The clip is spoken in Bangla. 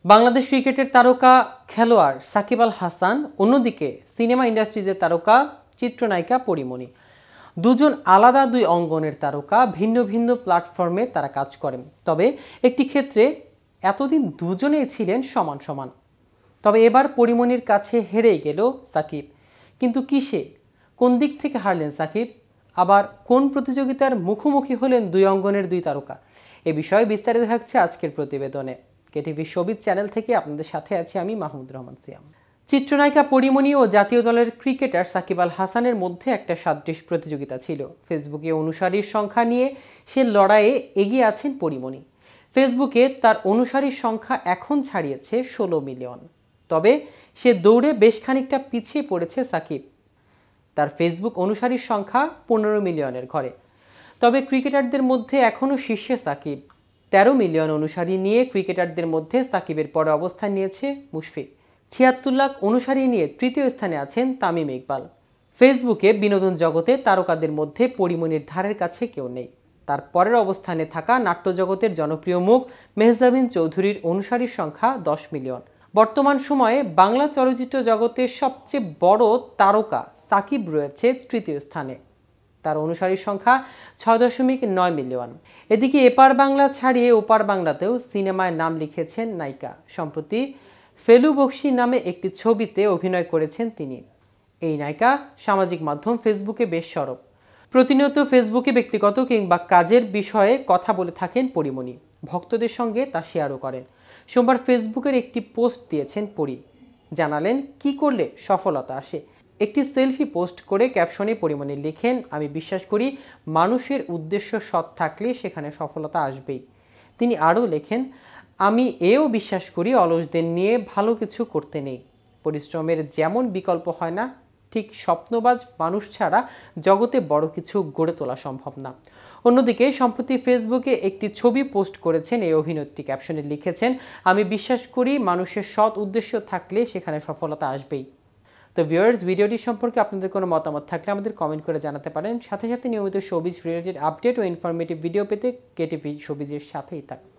বাংলাদেশ ক্রিকেটের তারকা খেলোয়াড় সাকিব আল হাসান, অন্যদিকে সিনেমা ইন্ডাস্ট্রিজের তারকা চিত্রনায়িকা পরীমণি। দুজন আলাদা দুই অঙ্গনের তারকা, ভিন্ন ভিন্ন প্ল্যাটফর্মে তারা কাজ করেন। তবে একটি ক্ষেত্রে এতদিন দুজনেই ছিলেন সমান সমান। তবে এবার পরীমণির কাছে হেরেই গেল সাকিব। কিন্তু কিসে, কোন দিক থেকে হারলেন সাকিব? আবার কোন প্রতিযোগিতার মুখোমুখি হলেন দুই অঙ্গনের দুই তারকা? এ বিষয়ে বিস্তারিত থাকছে আজকের প্রতিবেদনে। কেটিভি শোবিজ চ্যানেল থেকে আপনাদের সাথে আছি আমি মাহমুদ রহমান সিয়াম। চিত্রনায়িকা পরীমণি ও জাতীয় দলের ক্রিকেটার সাকিব আল হাসানের মধ্যে একটা সাদৃশ্য প্রতিযোগিতা ছিল। ফেসবুকে অনুসারীর সংখ্যা নিয়ে সে লড়াইয়ে এগিয়ে আছেন পরীমণি। ফেসবুকে তার অনুসারীর সংখ্যা এখন ছাড়িয়েছে 16 মিলিয়ন। তবে সে দৌড়ে বেশ খানিকটা পিছিয়ে পড়েছে সাকিব। তার ফেসবুক অনুসারীর সংখ্যা 15 মিলিয়নের ঘরে। তবে ক্রিকেটারদের মধ্যে এখনও শীর্ষে সাকিব। 13 মিলিয়ন অনুসারী নিয়ে ক্রিকেটারদের মধ্যে সাকিবের পরে অবস্থান নিয়েছে মুশফিক। 76 লাখ অনুসারী নিয়ে তৃতীয় স্থানে আছেন তামিম ইকবাল। ফেসবুকে বিনোদন জগতে তারকাদের মধ্যে পরীমণির ধারের কাছে কেউ নেই। তার পরের অবস্থানে থাকা নাট্যজগতের জনপ্রিয় মুখ মেহজাবিন চৌধুরীর অনুসারীর সংখ্যা 10 মিলিয়ন। বর্তমান সময়ে বাংলা চলচ্চিত্র জগতের সবচেয়ে বড় তারকা সাকিব রয়েছে তৃতীয় স্থানে। তার অনুসারীর সংখ্যা 6.9 মিলিয়ন। এদিকে এপার বাংলা ছাড়িয়ে ওপার বাংলাতেও সিনেমায় নাম লিখেছেন নায়িকা। সম্প্রতি ফেলু বক্সি নামে একটি ছবিতে অভিনয় করেছেন তিনি। এই নায়িকা সামাজিক মাধ্যম ফেসবুকে বেশ সরব। প্রতিনিয়ত ফেসবুকে ব্যক্তিগত কিংবা কাজের বিষয়ে কথা বলে থাকেন পরীমণি। ভক্তদের সঙ্গে তা শেয়ারও করেন। সোমবার ফেসবুকের একটি পোস্ট দিয়েছেন পরী। জানালেন কি করলে সফলতা আসে। একটি সেলফি পোস্ট করে ক্যাপশনে পরীমণি লিখেন, আমি বিশ্বাস করি মানুষের উদ্দেশ্য সৎ থাকলে সেখানে সফলতা আসবেই। তিনি আরও লেখেন, আমি এও বিশ্বাস করি অলসদের নিয়ে ভালো কিছু করতে নেই। পরিশ্রমের যেমন বিকল্প হয় না, ঠিক স্বপ্নবাজ মানুষ ছাড়া জগতে বড় কিছু গড়ে তোলা সম্ভব না। অন্যদিকে সম্প্রতি ফেসবুকে একটি ছবি পোস্ট করেছেন এই অভিনেত্রী। ক্যাপশনে লিখেছেন, আমি বিশ্বাস করি মানুষের সৎ উদ্দেশ্য থাকলে সেখানে সফলতা আসবেই। তো ভিউয়ার্স, ভিডিওটি সম্পর্কে আপনাদের কোনো মতামত থাকলে আমাদের কমেন্ট করে জানাতে পারেন। সাথে সাথে নিয়মিত শোবিজ রিলেটেড আপডেট ও ইনফরমেটিভ ভিডিও পেতে কেটিভি শোবিজের সাথেই থাকুন।